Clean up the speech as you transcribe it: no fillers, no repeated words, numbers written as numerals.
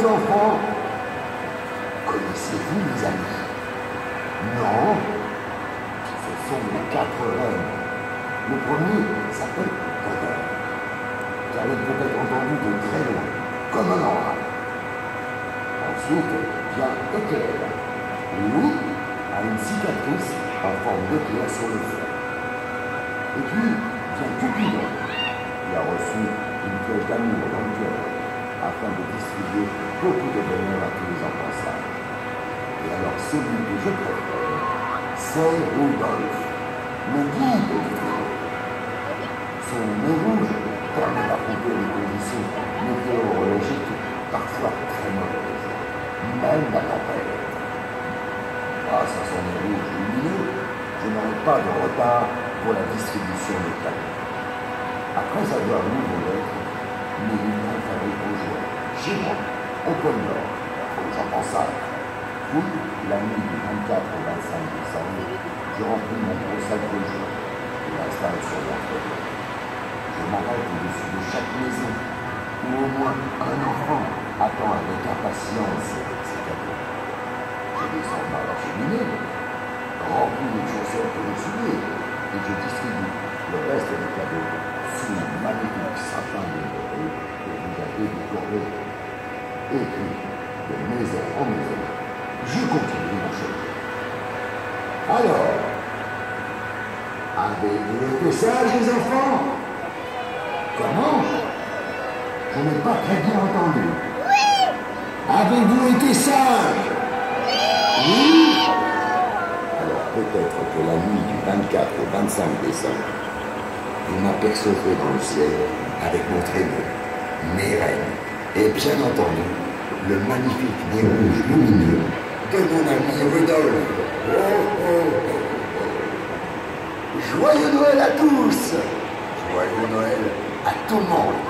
enfants, connaissez-vous mes amis? Non? Ce sont les 4 reines. Le premier s'appelle Godel. Vous avez peut-être entendu de très loin, comme un orage. Ensuite vient Éclair. Lui a une cicatrice en forme d'éclair sur le front. Et puis vient Cupidon. Il a reçu une flèche d'amour dans le cœur afin de distribuer beaucoup de bonheur à tous les enfants sages. Et alors celui que je préfère, c'est Rudolph, le guide du trio. Son nez rouge permet d'affronter les conditions météorologiques parfois très mauvaises, même la tempête. Grâce à son nez rouge lumineux, je n'aurai pas de retard pour la distribution des cadeaux. Après avoir lu vos lettres, mes lumières fabriquent aux joies, chez moi, au pôle Nord, aux enfants sages. Puis, la nuit du 24 au 25 décembre, je remplis mon gros sac de joie et l'installe sur l'entrée. Je m'arrête au-dessus de chaque maison, où au moins un enfant attend avec impatience ses cadeaux. Je descends par la cheminée, remplis les chaussettes et les souliers, et je distribue le reste des cadeaux sous un magnifique sapin de Noël que vous avez décoré. Et puis, de maison en maison, je continue mon chemin. Alors, avez-vous été sages, les enfants? Comment? Je n'ai pas très bien entendu. Oui! Avez-vous été sages? Oui! Alors peut-être que la nuit du 24 au 25 décembre, vous m'apercevrez dans le ciel avec mon traîneau, mes reines, et bien entendu, le magnifique nez rouge lumineux de mon ami Rudolph. Oh, oh, oh, oh. Joyeux Noël à tous! Joyeux Noël à tout le monde!